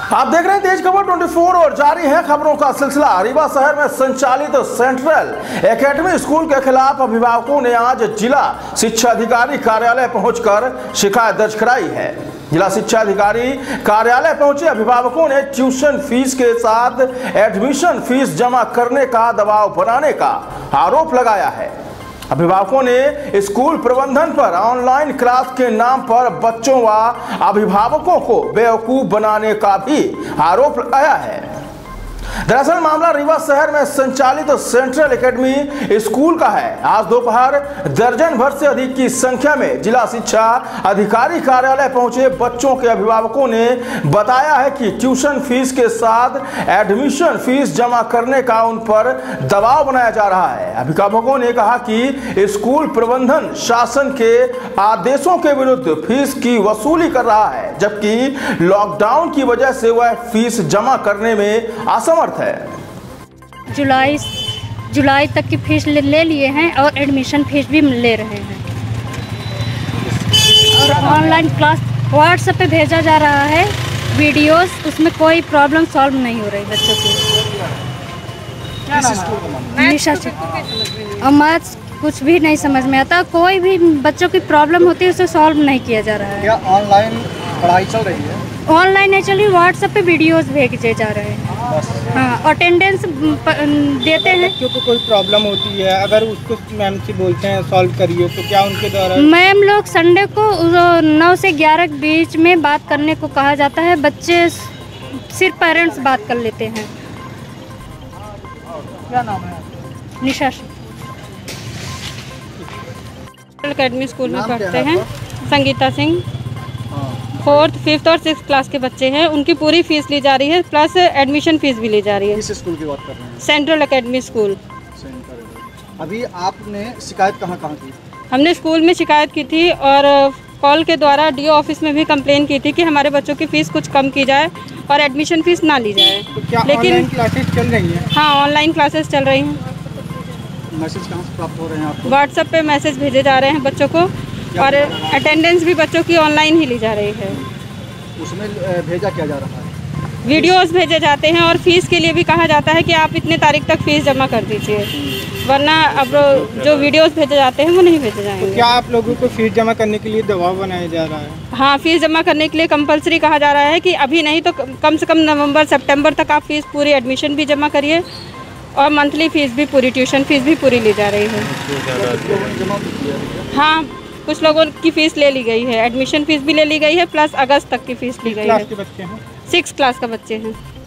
आप देख रहे हैं तेज खबर 24 और जारी है खबरों का सिलसिला। रीवा शहर में संचालित सेंट्रल एकेडमी स्कूल के खिलाफ अभिभावकों ने आज जिला शिक्षा अधिकारी कार्यालय पहुंचकर शिकायत दर्ज कराई है। जिला शिक्षा अधिकारी कार्यालय पहुंचे अभिभावकों ने ट्यूशन फीस के साथ एडमिशन फीस जमा करने का दबाव बनाने का आरोप लगाया है। अभिभावकों ने स्कूल प्रबंधन पर ऑनलाइन क्लास के नाम पर बच्चों व अभिभावकों को बेवकूफ बनाने का भी आरोप लगाया है। दरअसल मामला रीवा शहर में संचालित सेंट्रल एकेडमी स्कूल का है। आज दोपहर दर्जन भर से अधिक की संख्या में जिला शिक्षा अधिकारी कार्यालय पहुंचे बच्चों के अभिभावकों ने बताया है कि ट्यूशन फीस के साथ एडमिशन फीस जमा करने का उन पर दबाव बनाया जा रहा है। अभिभावकों ने कहा कि स्कूल प्रबंधन शासन के आदेशों के विरुद्ध फीस की वसूली कर रहा है, जबकि लॉकडाउन की वजह से वह फीस जमा करने में असमर्थ है। जुलाई तक की फीस ले लिए हैं और एडमिशन फीस भी ले रहे हैं और ऑनलाइन क्लास व्हाट्सएप पे भेजा जा रहा है वीडियोस, उसमें कोई प्रॉब्लम सॉल्व नहीं हो रही बच्चों की। निशा से और मैथ्स कुछ भी नहीं समझ में आता, कोई भी बच्चों की प्रॉब्लम होती है उसे सॉल्व नहीं किया जा रहा है। क्या ऑनलाइन पढ़ाई चल रही है? ऑनलाइन नहीं चल रही, व्हाट्सएप पे वीडियोस भेजे जा रहे हैं। हाँ, अटेंडेंस देते हैं। क्योंकि कोई प्रॉब्लम होती है, अगर उसको मैम से बोलते हैं सॉल्व करिए, तो क्या उनके द्वारा? मैम लोग संडे को 9 से 11 के बीच में बात करने को कहा जाता है, बच्चे सिर्फ पेरेंट्स बात कर लेते हैं। क्या नाम है? निशा। एकेडमी स्कूल में पढ़ते हैं संगीता सिंह। 4th, 5th और 6th क्लास के बच्चे हैं, उनकी पूरी फीस ली जा रही है, प्लस एडमिशन फीस भी ली जा रही है। किस स्कूल की बात कर रहे हैं? Central academy school. अभी आपने शिकायत कहाँ की? हमने स्कूल में शिकायत की थी और कॉल के द्वारा डीओ ऑफिस में भी कंप्लेन की थी कि हमारे बच्चों की फ़ीस कुछ कम की जाए और एडमिशन फ़ीस ना ली जाए। तो क्या लेकिन क्लासेस चल रही हैं? हाँ, ऑनलाइन क्लासेस चल रही हैं। मैसेज कहाँ से प्राप्त हो रहे हैं आपको? व्हाट्सएप पे मैसेज भेजे जा रहे हैं बच्चों को और अटेंडेंस भी बच्चों की ऑनलाइन ही ली जा रही है। उसमें भेजा क्या जा रहा है? वीडियोस भेजे जाते हैं और फीस के लिए भी कहा जाता है कि आप इतने तारीख तक फीस जमा कर दीजिए, वरना अब जो वीडियोस भेजे जाते हैं वो नहीं भेजे जाएंगे। तो क्या आप लोगों को फीस जमा करने के लिए दबाव बनाया जा रहा है? हाँ, फीस जमा करने के लिए कंपलसरी कहा जा रहा है कि अभी नहीं तो कम से कम नवंबर सितंबर तक आप फीस पूरी एडमिशन भी जमा करिए और मंथली फीस भी पूरी, ट्यूशन फीस भी पूरी ली जा रही है। हाँ, कुछ लोगों की फ़ीस ले ली गई है, एडमिशन फ़ीस भी ले ली गई है, प्लस अगस्त तक की फ़ीस ली गई है। 6th क्लास के बच्चे हैं? 6th क्लास का बच्चे हैं।